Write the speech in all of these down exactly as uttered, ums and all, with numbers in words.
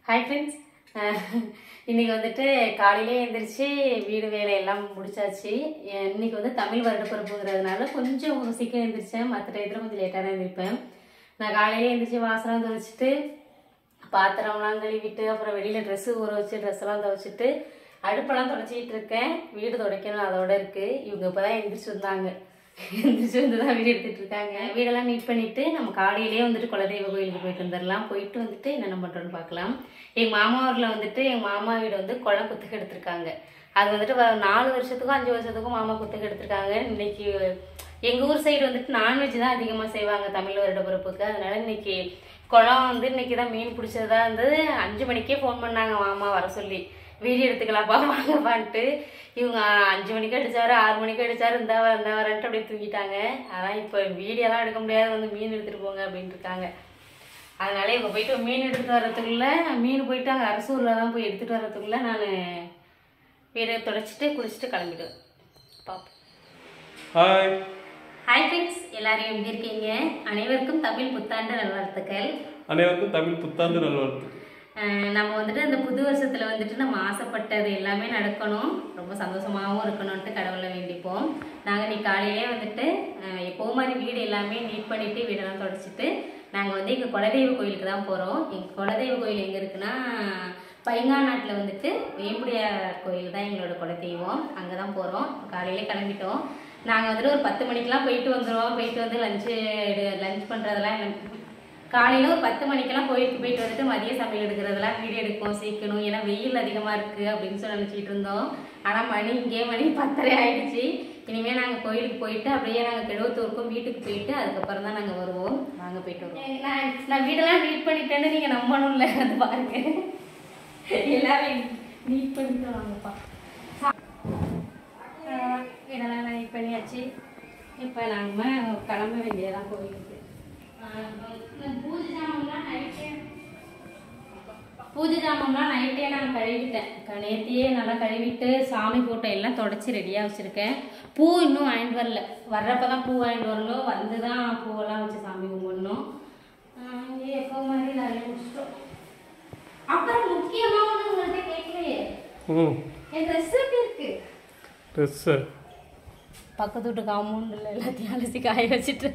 Hi friends, இன்னைக்கு வந்துட்டு காலையிலே எந்திரிச்சு வீடு வேலையெல்லாம் முடிச்சாச்சு. இன்னைக்கு வந்து தமிழ் வருடப்பிறப்புங்கிறதுனால கொஞ்சம் சீக்கிரம் எந்திரிச்சேன். மற்ற டயத்தில் கொஞ்சம் லேட்டாக தான் எந்திரிப்பேன். நான் காலையிலே எந்திரிச்சு வாசலாம் துவைச்சிட்டு பாத்திரம்லாம் கழுவிட்டு அப்புறம் வெளியில் ட்ரெஸ்ஸு ஊற வச்சு ட்ரெஸ்ஸெல்லாம் துவைச்சிட்டு அடுப்பெல்லாம் துடைச்சிக்கிட்டு இருக்கேன். வீடு துடைக்கணும் அதோட இருக்குது. இவங்க இப்போ தான் எந்திரிச்சு வந்தாங்க. எந்திரிச்சு வந்து தான் வீடு எடுத்துகிட்டு இருக்காங்க. வீடெல்லாம் நீட் பண்ணிவிட்டு நம்ம காலையிலே வந்துட்டு குலதெய்வ கோயிலுக்கு போயிட்டு வந்துடலாம். போயிட்டு வந்துட்டு என்னென்ன பண்ணுறோன்னு பார்க்கலாம். எங்கள் மாமா ஊரில் வந்துட்டு எங்கள் மாமா வீடு வந்து குளம் குத்துக்கு எடுத்திருக்காங்க. அது வந்துட்டு நாலு வருஷத்துக்கும் அஞ்சு வருஷத்துக்கும் மாமா குத்துக்கு எடுத்திருக்காங்க. இன்னைக்கு எங்கள் ஊர் சைடு வந்துட்டு நான்வெஜ் தான் அதிகமாக செய்வாங்க தமிழ் வருட பிறப்புக்கு. அதனால இன்னைக்கு குளம் வந்து இன்னைக்கு தான் மீன் பிடிச்சதா இருந்தது. அஞ்சு மணிக்கே ஃபோன் பண்ணாங்க மாமா வர சொல்லி, வீடியோ எடுத்துக்கலாம்ப்பா வாங்கப்பான்ட்டு. இவங்க அஞ்சு மணிக்கு அடித்தாரு, ஆறு மணிக்கு அடித்தாரு, இந்த வர இந்த வரன்ட்டு அப்படியே தூங்கிட்டாங்க. அதான் இப்போ வீடியோலாம் எடுக்க முடியாது, வந்து மீன் எடுத்துகிட்டு போங்க அப்படின்ட்டு இருக்காங்க. அதனால இவங்க போயிட்டு மீன் எடுத்துகிட்டு வர்றதுக்குள்ளே மீன் போயிட்டு அங்கே அரசூரில் தான் போய் எடுத்துகிட்டு வர்றதுக்குள்ளே நான் வீடை துடைச்சிட்டு குளிச்சுட்டு கிளம்பிடுவேன். பாப்போம். ஹாய் ஹாய் ஃப்ரெண்ட்ஸ், எல்லாரையும் எப்படி இருக்கீங்க? அனைவருக்கும் தமிழ் புத்தாண்டு நல்வாழ்த்துக்கள். அனைவருக்கும் தமிழ் புத்தாண்டு நல்வாழ்த்து. நம்ம வந்துட்டு இந்த புது வருஷத்தில் வந்துட்டு நம்ம ஆசைப்பட்டது எல்லாமே நடக்கணும், ரொம்ப சந்தோஷமாகவும் இருக்கணும்ன்ட்டு கடவுளை வேண்டிப்போம். நாங்கள் இன்னைக்கு காலையிலே வந்துட்டு எப்போவும் மாதிரி வீடு எல்லாமே நீட் பண்ணிவிட்டு வீடெல்லாம் தொடச்சிட்டு நாங்கள் வந்து எங்கள் குலதெய்வ கோயிலுக்கு தான் போகிறோம். எங்கள் குலதெய்வ கோயில் எங்கே இருக்குன்னா பைங்காநாட்டில் வந்துட்டு வேம்புடியார் கோயில் தான் எங்களோட குலதெய்வம். அங்கே தான் போகிறோம். காலையிலே கிளம்பிட்டோம். நாங்கள் வந்துட்டு ஒரு பத்து மணிக்கெலாம் போயிட்டு வந்துடுவோம். போயிட்டு வந்து லஞ்சு லஞ்ச் பண்ணுறதெல்லாம் காலையில் ஒரு பத்து மணிக்கெல்லாம் கோயிலுக்கு போயிட்டு வந்துட்டு மதிய சமையல் எடுக்கிறதெல்லாம் வீடியோ எடுப்போம் சீக்கணும். ஏன்னா வெயில் அதிகமாக இருக்குது அப்படின்னு சொல்லி நினச்சிட்டு இருந்தோம். ஆனால் மணி இங்கே மணி பத்தரை ஆகிடுச்சு. இனிமேல் நாங்கள் கோயிலுக்கு போயிட்டு அப்படியே நாங்கள் கெடுவத்தூருக்கும் வீட்டுக்கு போயிட்டு அதுக்கப்புறம் தான் நாங்கள் வருவோம். நாங்கள் போயிட்டு வருவோம். நான் நான் வீடெல்லாம் நீட் பண்ணிட்டேன்னு நீங்கள் நம்பணும்ல, அது பாருங்க எல்லாரும் நீட் பண்ணிட்டு வாங்கப்பா. வீடெல்லாம் நீட் பண்ணியாச்சு. இப்போ நாங்கள் கிளம்ப வேண்டியதான் கோயிலுக்கு. பூஜை ஜாமம்லாம் நைட்டே பூஜை ஜாமம்லாம் நைட்டே நான் கழுவிட்டேன். நேத்தியே நல்லா கழுவிட்டு சாமி போட்டோ எல்லாம் தொடச்சி ரெடியாக வச்சுருக்கேன். பூ இன்னும் வாங்கிட்டு வரல. வர்றப்போ தான் பூ வாங்கிட்டு வரணும். வந்து தான் பூவெல்லாம் வச்சு சாமி கும்பிடணும். இங்கே எப்போ மாதிரி நிறைய முடிச்சிட்டோம். அப்புறம் முக்கியமாக ஒன்று உங்கள்கிட்ட கேட்கலையே, என் ட்ரெஸ் எப்படி இருக்கு? ட்ரெஸ்ஸு பக்கத்து வீட்டு காம்பவுண்டில் எல்லாத்தையும் அலசி காய வச்சுட்டு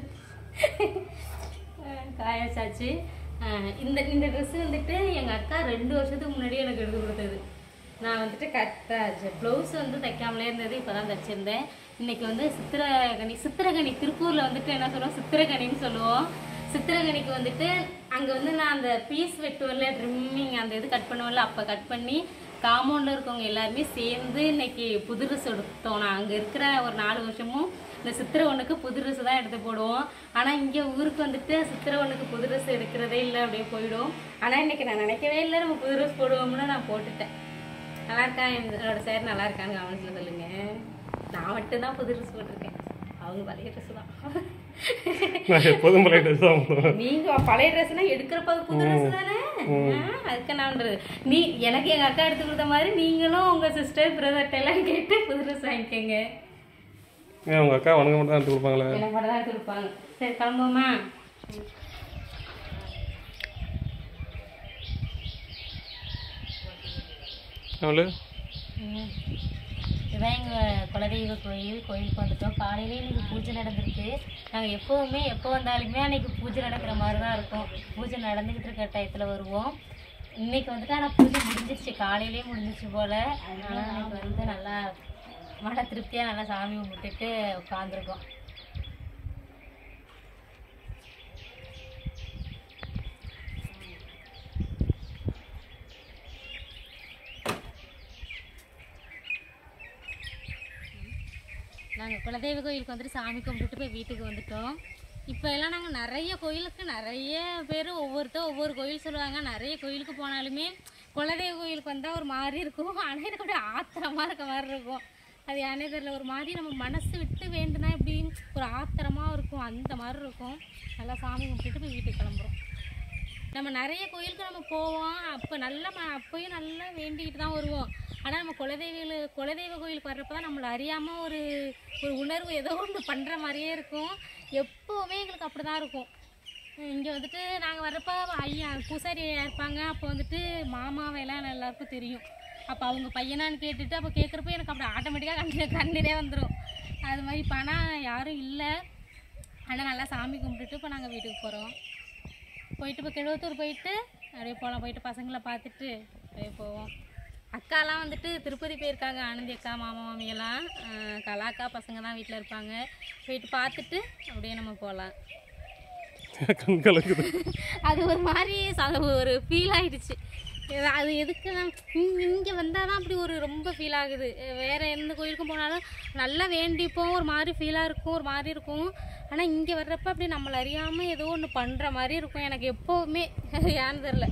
காய வச்சாச்சு. இந்த இந்த ட்ரெஸ்ஸு வந்துட்டு எங்கள் அக்கா ரெண்டு வருஷத்துக்கு முன்னாடி எனக்கு எடுத்து கொடுத்தது. நான் வந்துட்டு கரெக்டாக ப்ளவுஸ் வந்து தைக்காமலே இருந்தது, இப்போ தான் தைச்சிருந்தேன். இன்றைக்கி வந்து சித்திரகனி சித்திரகனி திருப்பூரில் வந்துட்டு என்ன சொல்லுவோம், சித்திரகனின்னு சொல்லுவோம். சித்திரகனிக்கு வந்துட்டு அங்கே வந்து நான் அந்த பீஸ் வெட்டுவரில் ட்ரிம்மிங் அந்த இது கட் பண்ணுவேன்ல, அப்போ கட் பண்ணி காம்பவுண்டில் இருக்கவங்க எல்லாருமே சேர்ந்து இன்னைக்கு புது ட்ரெஸ் எடுத்தோம். நான் அங்கே இருக்கிற ஒரு நாலு வருஷமும் இந்த சித்திரை ஒன்றுக்கு புது ட்ரெஸ் தான் எடுத்து போடுவோம். ஆனால் இங்கே ஊருக்கு வந்துட்டு சித்திரை ஒன்றுக்கு புது ட்ரெஸ் எடுக்கிறதே இல்லை, அப்படியே போயிடும். ஆனால் இன்றைக்கி நான் நினைக்கவே இல்லை நம்ம புது ட்ரெஸ் போடுவோம்னு நான் போட்டுட்டேன். நல்லா இருக்கா என்னோட சேர், நல்லா இருக்கான்னு கவனிச்சில் சொல்லுங்கள். நான் மட்டும்தான் புது ட்ரெஸ் போட்டிருக்கேன், அவங்க பழைய ட்ரெஸ் தான். எப்போதும் பழைய ட்ரெஸ் தான். நீங்க பழைய ட்ரெஸ்னா எடுக்கிறப்ப புது ட்ரெஸ் தானே. அதுக்கு நான்றது நீ எனக்கு எங்க அக்கா எடுத்து கொடுத்த மாதிரி நீங்களும் உங்க சிஸ்டர் பிரதர்ட்ட எல்லாம் கேட்டு புது ட்ரெஸ் வாங்கிக்கோங்க. ஏன் உங்க அக்கா உனக்கு மட்டும் தான் எடுத்து கொடுப்பாங்களே? எனக்கு மட்டும் தான் எடுத்து கொடுப்பாங்க. சரி கிளம்புவோமா? அவளு இதுதான் எங்கள் குலதெய்வ கோயில். கோயிலுக்கு வந்துட்டோம். காலையிலே இன்றைக்கி பூஜை நடந்திருக்கு. நாங்கள் எப்போவுமே எப்போ வந்தாலுமே அன்றைக்கி பூஜை நடக்கிற மாதிரி தான் இருக்கும். பூஜை நடந்துக்கிட்டு இருக்க டயத்தில் வருவோம். இன்றைக்கி வந்துட்டு ஆனால் பூஜை முடிஞ்சிருச்சு, காலையிலே முடிஞ்சிச்சு போல். அதனால இன்றைக்கி வந்து நல்லா மன திருப்தியாக நல்லா சாமி கும்பிட்டுட்டு உட்காந்துருக்கோம். நாங்கள் குலதெய்வ கோயிலுக்கு வந்துட்டு சாமி கும்பிட்டுட்டு போய் வீட்டுக்கு வந்துட்டோம். இப்போ எல்லாம் நாங்கள் நிறைய கோயிலுக்கு நிறைய பேர் ஒவ்வொருத்தர் ஒவ்வொரு கோயில் சொல்லுவாங்க. நிறைய கோயிலுக்கு போனாலுமே குலதெய்வ கோயிலுக்கு வந்தால் ஒரு மாதிரி இருக்கும். ஆனால் எனக்கு அப்படியே ஆத்திரமாக இருக்க மாதிரி இருக்கும். அது யானே தெரியல, ஒரு மாதிரி நம்ம மனசு விட்டு வேண்டுனா இப்படி ஒரு ஆத்திரமாக இருக்கும், அந்த மாதிரி இருக்கும். நல்லா சாமி கும்பிட்டுட்டு போய் வீட்டுக்கு கிளம்புறோம். நம்ம நிறைய கோயிலுக்கு நம்ம போவோம், அப்போ நல்லா அப்போயும் நல்லா வேண்டிக்கிட்டு தான் வருவோம். ஆனால் நம்ம குலதெய்வ குலதெய்வ கோயிலுக்கு வர்றப்போ தான் நம்மளை அறியாமல் ஒரு ஒரு உணர்வு ஏதோ ஒன்று பண்ணுற மாதிரியே இருக்கும். எப்போவுமே எங்களுக்கு அப்படி தான் இருக்கும். இங்கே வந்துட்டு நாங்கள் வர்றப்ப ஐயா பூசாரி இருப்பாங்க. அப்போ வந்துட்டு மாமாவெல்லாம் எல்லாருக்கும் தெரியும். அப்போ அவங்க பையனான்னு கேட்டுட்டு அப்போ கேட்குறப்ப எனக்கு அப்படி ஆட்டோமேட்டிக்காக கண்ணு கண்ணிலே வந்துடும். அது மாதிரி இப்போ ஆனால் யாரும் இல்லை. ஆனால் நல்லா சாமி கும்பிட்டுட்டு இப்போ நாங்கள் வீட்டுக்கு போகிறோம். போயிட்டு இப்போ கிழவத்தூர் போயிட்டு அப்படியே போகலாம். போயிட்டு பசங்களை பார்த்துட்டு அப்படியே போவோம். அக்காலாம் வந்துட்டு திருப்பதி போயிருக்காங்க. ஆனந்தி அக்கா மாமா மாமியெல்லாம். கலாக்கா பசங்க தான் வீட்டில் இருப்பாங்க. போயிட்டு பார்த்துட்டு அப்படியே நம்ம போகலாம். கண் கலக்குது. அது ஒரு மாதிரி ஒரு ஃபீல் ஆகிடுச்சு. அது எதுக்கு இங்கே வந்தால் தான் அப்படி ஒரு ரொம்ப ஃபீல் ஆகுது. வேறு எந்த கோயிலுக்கும் போனாலும் நல்லா வேண்டிப்போம், ஒரு மாதிரி ஃபீலாக இருக்கும், ஒரு மாதிரி இருக்கும். ஆனால் இங்கே வர்றப்ப அப்படி நம்மளை அறியாமல் ஏதோ ஒன்று பண்ணுற மாதிரி இருக்கும் எனக்கு எப்போவுமே. ஏன்னு தெரில.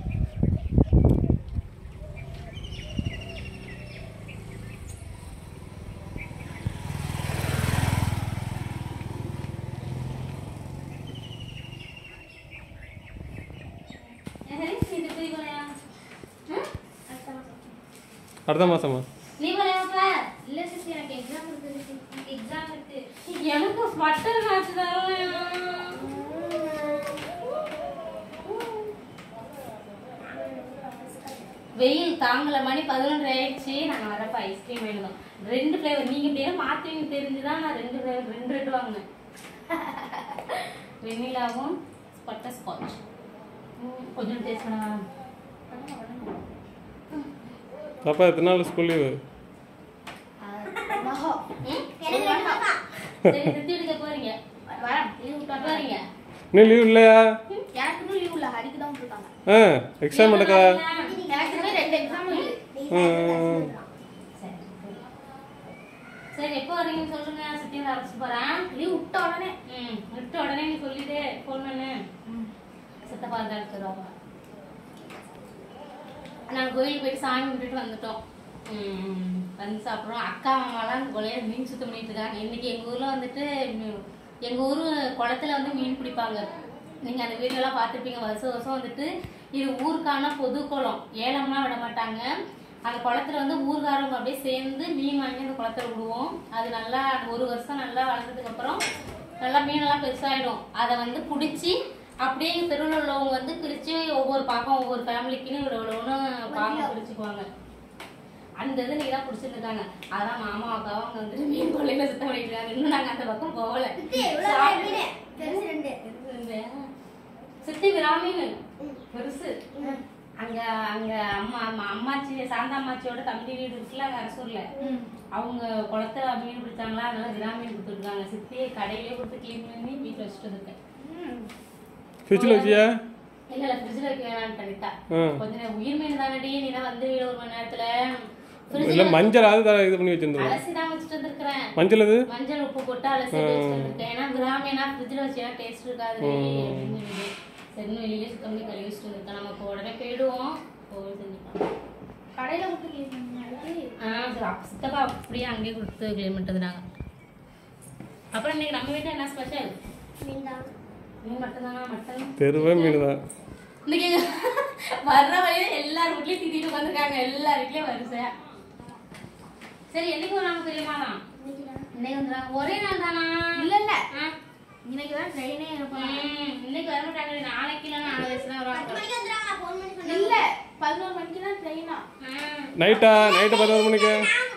அடுத்த மாசமா நீ வரப்பா இல்ல சிஸ்டர் எனக்கு எக்ஸாம் இருக்கு. எனக்கு எக்ஸாம் இருக்கு. எனக்கு ஸ்வெட்டர் மேட்ச் தரணும். வெயில் தாங்கல. மணி பதினொன்று ஆயிடுச்சு. நாங்கள் வரப்ப ஐஸ்கிரீம் வேணும். ரெண்டு ஃப்ளேவர் நீங்கள் இப்படியே மாற்றுவீங்க தெரிஞ்சுதான் நான் ரெண்டு ஃப்ளேவர் ரெண்டு ரெண்டு வாங்கினேன். வெண்ணிலாவும் பட்டர் ஸ்காட்ச். கொஞ்சம் டேஸ்ட் பண்ணலாம். பாப்பா எத்தனை நாள் ஸ்கூல் லீவு? நீ லீவ் இல்லையா? ஆ எக்ஸாம் நடக்கா? சரி எப்போ வரீங்கன்னு சொல்லுங்க. சித்தி அழைச்சி போறேன். லீவ் விட்ட உடனே ம் விட்ட உடனே நீ சொல்லிட்டு ஃபோன் பண்ணு. சித்தப்பா தான் எடுத்துருவாங்க. நாங்கள் கோயிலுக்கு போயிட்டு சாமி கும்பிட்டுட்டு வந்துட்டோம். வந்து சாப்பிட்றோம். அக்கா மாமாலாம் கொலையில் மீன் சுத்தம் பண்ணிட்டு இருக்காங்க. இன்னைக்கு எங்கள் ஊரில் வந்துட்டு எங்கள் ஊர் குளத்துல வந்து மீன் பிடிப்பாங்க. நீங்கள் அந்த வீடியோலாம் பார்த்துருப்பீங்க. வருஷம் வருஷம் வந்துட்டு இது ஊருக்கான பொது குளம். ஏலம்லாம் விட மாட்டாங்க. அந்த குளத்துல வந்து ஊர்காரங்க அப்படியே சேர்ந்து மீன் வாங்கி அந்த குளத்துல விடுவோம். அது நல்லா ஒரு வருஷம் நல்லா வளர்ந்ததுக்கு அப்புறம் நல்லா மீனெல்லாம் பெருசாகிடும். அதை வந்து பிடிச்சி அப்படியே தெருவில் உள்ளவங்க வந்து பிரித்து ஒவ்வொரு பாக்கம் ஒவ்வொரு ஃபேமிலிக்குன்னு இவ்வளோ இவ்வளோன்னு பாக்கம் பிரிச்சுக்குவாங்க. அந்த இது நீங்க தான் பிடிச்சிருக்காங்க. அதான் மாமா அக்காவும் அங்கே வந்துட்டு மீன் கொள்ளையில சுத்தம் பண்ணிட்டு இருக்காங்க. இன்னும் நாங்கள் அந்த பக்கம் போகல. சித்தி விராமீன் பெருசு. அங்க அங்க அம்மா அம்மாச்சி சாந்தா அம்மாச்சியோட தம்பி வீடு இருக்குல்ல அங்கே அரசூர்ல. அவங்க குளத்துல மீன் பிடிச்சாங்களா, அதனால விராமீன் கொடுத்துருக்காங்க. சித்தி கடையிலே கொடுத்து கிளீன் பண்ணி வீட்டில் வச்சுட்டு வந்துருக்கேன். ஃப்ரிட்ஜில் வச்சியா? இல்ல இல்ல ஃப்ரிட்ஜில் வைக்க வேணாம்னு பண்ணிட்டா. கொஞ்சம் உயிர் மீன் தானடி, நீ தான் வந்து ஒரு மணி நேரத்துல. இல்ல மஞ்சள் அது இது பண்ணி வச்சிருந்தேன். அலசி தான் வச்சுட்டு வந்திருக்கிறேன். மஞ்சள் அது மஞ்சள் உப்பு போட்டு அலசி வச்சுட்டு வந்திருக்கேன். ஏன்னா கிராமீனா ஃப்ரிட்ஜில் வச்சா டேஸ்ட் இருக்காது அப்படின்னு சொல்லி சரி வெளியிலே சுத்தம் பண்ணி கழுவி வச்சுட்டு வந்திருக்கேன். நம்ம இப்போ உடனே போயிடுவோம். போய் செஞ்சுக்கலாம். கடையில கொடுத்து கிளீன் பண்ணி ஆ சரி சித்தப்பா அப்படியே அங்கேயே கொடுத்து கிளீன் பண்ணிட்டு நாங்கள். அப்புறம் இன்னைக்கு நம்ம வீட்டில் என்ன ஸ்பெஷல்? மீன் தான். மீன் மட்டும்தானா? மட்டன் தெருவே மீன் தான். இன்னைக்கு வர்ற வழியில எல்லார் வீட்லயும் திட்டிட்டு உட்காந்துருக்காங்க. எல்லார் வீட்லயும் வரிசையா. சரி என்னைக்கு வராங்க தெரியுமா? இன்னைக்கு வந்துடுறாங்க. ஒரே நாள் தானா? இல்ல இல்ல இன்னைக்கு தான் ட்ரெயினே இருப்பாங்க. இன்னைக்கு வர மாட்டாங்க. நாளைக்கு இல்ல நாளை வயசுல வருவாங்க. இல்ல பதினோரு மணிக்கு தான் ட்ரெயினா. நைட்டா? நைட்டு பதினோரு மணிக்கு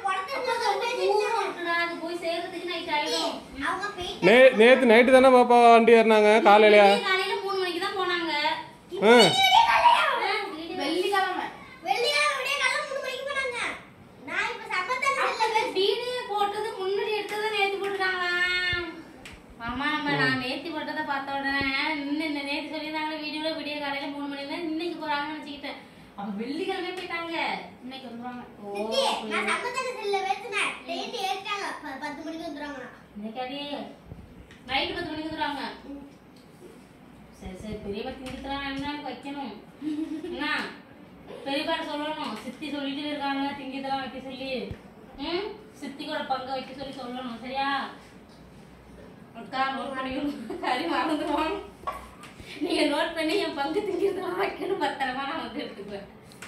போய் சேர்றதுக்கு நைட் ஆயிடும். நே நேற்று நைட்டு தானே பாப்பா வண்டி ஏறினாங்க. காலையிலயா? காலையில மூணு மணிக்கு தான் போனாங்க. ஆ வெள்ளிக்கிழமை வெள்ளிக்கிழமை விடிய காலையில மூணு மணிக்கு போனாங்க. நான் இப்ப சம்பந்தம் வீடியோ போட்டது முன்னாடி எடுத்தத நேத்து போட்டுட்டாங்களா? மாமா நம்ம நான் நேத்து போட்டத பார்த்த உடனே இன்ன நேத்து சொல்லிருந்தாங்க வீடியோல விடிய காலையில மூணு மணிக்கு இன்னைக்கு போறாங்கன்னு நினைச்சிட்டேன். அப்ப வெள்ளிக்கிழமை போயிட்டாங்க. இன்னைக்கு வந்துருவாங்க. ஓ நான் சம்பந்தம் செல்ல வெச்சனே டேட் ஏறிட்டாங்க. பத்து மணிக்கு வந்துறாங்க. இன்னைக்கு அடி நைட் பத்து மணிக்கு வந்துறாங்க. சரி சரி பெரியப்பா திங்கிட்டுலாம் என்னன்னு வைக்கணும். என்ன பெரியப்பா சொல்லணும். சித்தி சொல்லிட்டு இருக்காங்க திங்கிட்டுலாம் வைக்க சொல்லி. ம் சித்திக்கோட பங்க வைக்க சொல்லி சொல்லணும். சரியா? அக்கா நோட் பண்ணிக்கணும். கறி மறந்துடுவாங்க. நீங்க நோட் பண்ணி என் பங்கு திங்கிறதுலாம் வைக்கணும். பத்திரமா நான் வந்து எடுத்துக்குவேன்.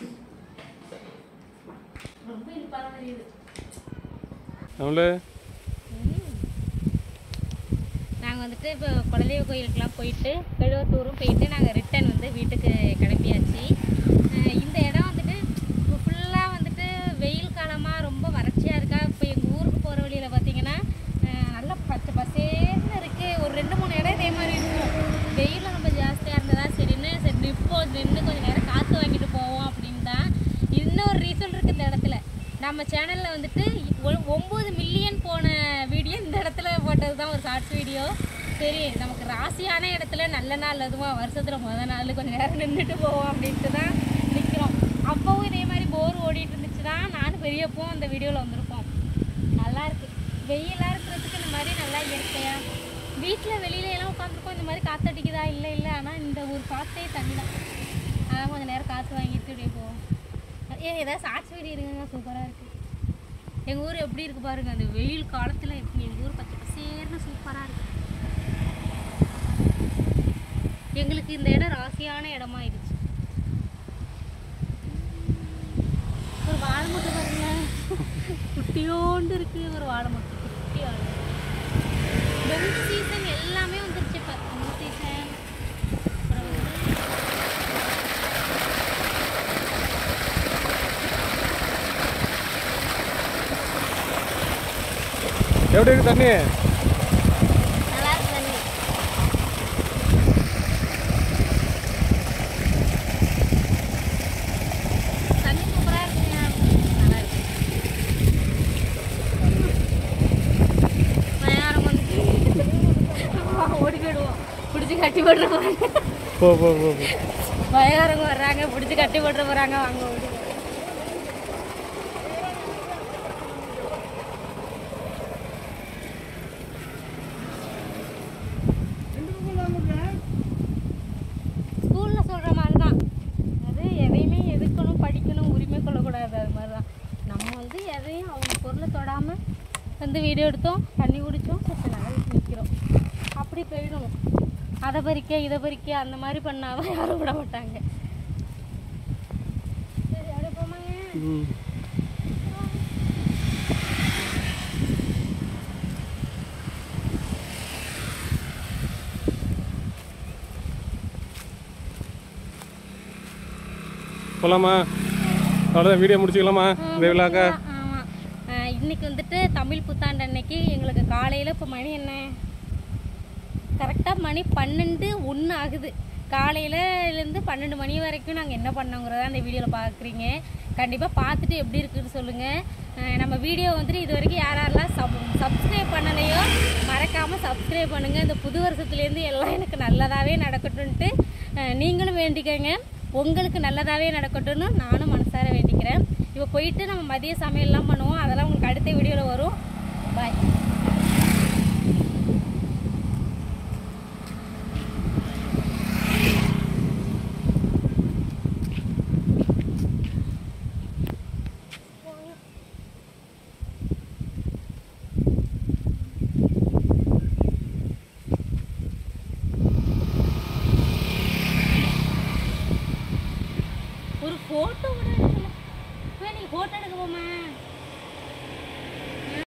ரொம்ப இனிப்பாக தெரியுது. நாங்கள் நாங்கள் வந்துட்டு இப்போ குலதெய்வ கோயிலுக்கெலாம் போயிட்டு கழுவத்தூரும் போயிட்டு நாங்கள் ரிட்டன் வந்து வீட்டுக்கு கிளம்பியாச்சு. இந்த இடம் வந்துட்டு இப்போ ஃபுல்லாக வந்துட்டு வெயில் காலமாக ரொம்ப வறட்சியாக இருக்கா. இப்போ எங்கள் ஊருக்கு போகிற வழியில் பார்த்தீங்கன்னா நல்லா பச்சை பசேன்னு இருக்குது. ஒரு ரெண்டு மூணு இடம் இதே மாதிரி இருக்கும். வெயில் ரொம்ப ஜாஸ்தியாக இருந்ததா சரின்னு சரி நிற்போ நின்று கொஞ்சம் நேரம் காற்று வாங்கிட்டு போவோம் அப்படின்னு தான். இன்னொரு ரீசன் இருக்குது இந்த இடத்துல. நம்ம சேனலில் வந்துட்டு ஒம்பது மில்லியன் போன வீடியோ இந்த இடத்துல போட்டது தான் ஒரு ஷார்ட்ஸ் வீடியோ. சரி நமக்கு ராசியான இடத்துல நல்ல நாள் அதுவும் வருஷத்தில் முதல் நாள் கொஞ்சம் நேரம் நின்றுட்டு போவோம் அப்படின்ட்டு தான் நிற்கிறோம். அப்போவும் இதே மாதிரி போர் ஓடிட்டு இருந்துச்சு தான் நானும் பெரியப்பவும் அந்த வீடியோவில் வந்திருப்போம். நல்லாயிருக்கு. வெயிலாக இருக்கிறதுக்கு இந்த மாதிரி நல்லா இயற்கையாக வீட்டில் வெளியில எல்லாம் உட்காந்துருக்கோம். இந்த மாதிரி காற்றடிக்குதா இல்லை இல்லை ஆனால் இந்த ஒரு காற்றே தண்ணி தான். அதான் கொஞ்சம் நேரம் காற்று வாங்கிட்டு இப்படியே போவோம். ஏ ஏதாவது ஷார்ட்ஸ் வீடியோ இருக்குங்க, சூப்பராக இருக்குது. எங்கள் ஊர் எப்படி இருக்குது பாருங்கள். அந்த வெயில் காலத்தில் எப்படி எங்கள் ஊர் பச்சை பசேர்னு சூப்பராக இருக்குது. எங்களுக்கு இந்த இடம் ராசியான இடமாயிடுச்சு. ஒரு வாழை மொட்டை பாருங்க, குட்டியோண்டு இருக்குது. ஒரு வாழை மொட்டை குட்டி வாழை. நொங்கு சீசன் எல்லாமே வந்துருச்சு. இப்போ நொங்கு சீசன் எப்படி இருக்கு தண்ணி? நல்லா இருக்கு தண்ணி. தண்ணி சூப்பராக இருக்குங்க. நல்லா இருக்கு. மயாரம் வந்து ஓடி போயிடுவோம். பிடிச்சி கட்டி போட்டுற போகிறாங்க. போ போ போ பயகாரங்க வர்றாங்க, பிடிச்சி கட்டி போட்டுற போகிறாங்க. வாங்க ஓடி. ஸ்கூலில் சொல்கிற மாதிரி தான் அது. எதையுமே எதுக்கணும் படிக்கணும் உரிமை கொள்ளக்கூடாது. அது மாதிரி தான் நம்ம வந்து எதையும் அவங்க பொருளை தொடாமல் வந்து வீடியோ எடுத்தோம், தண்ணி குடித்தோம், கொஞ்சம் நாள் நிற்கிறோம். அப்படி போயிடணும். அதை பறிக்க இதை பறிக்க அந்த மாதிரி பண்ணாதான் யாரும் விட மாட்டாங்க. சரி அப்படியே போமாங்க. போகலாமா? அவ்வளோதான், வீடியோ முடிச்சுக்கலாமா இந்த விழாக்கா? ஆமாம். இன்றைக்கி வந்துட்டு தமிழ் புத்தாண்டு அன்னைக்கு எங்களுக்கு காலையில் இப்போ மணி என்ன கரெக்டாக மணி பன்னெண்டு ஒன்று ஆகுது. காலையிலேருந்து பன்னெண்டு மணி வரைக்கும் நாங்கள் என்ன பண்ணோங்கிறத அந்த வீடியோவில் பார்க்குறீங்க. கண்டிப்பாக பார்த்துட்டு எப்படி இருக்குதுன்னு சொல்லுங்கள். நம்ம வீடியோ வந்துட்டு இது வரைக்கும் யார் யாரெல்லாம் சப் சப்ஸ்கிரைப் பண்ணலையோ மறக்காமல் சப்ஸ்கிரைப் பண்ணுங்கள். இந்த புது வருஷத்துலேருந்து எல்லாம் எனக்கு நல்லதாகவே நடக்கட்டும்ன்ட்டு நீங்களும் வேண்டிக்கங்க. உங்களுக்கு நல்லதாகவே நடக்கட்டும்னு நானும் மனசார வேண்டிக்கிறேன். இப்போ போயிட்டு நம்ம மதிய சமையல்லாம் பண்ணுவோம். அதெல்லாம் உங்களுக்கு அடுத்த வீடியோவில் வரும். பாய்.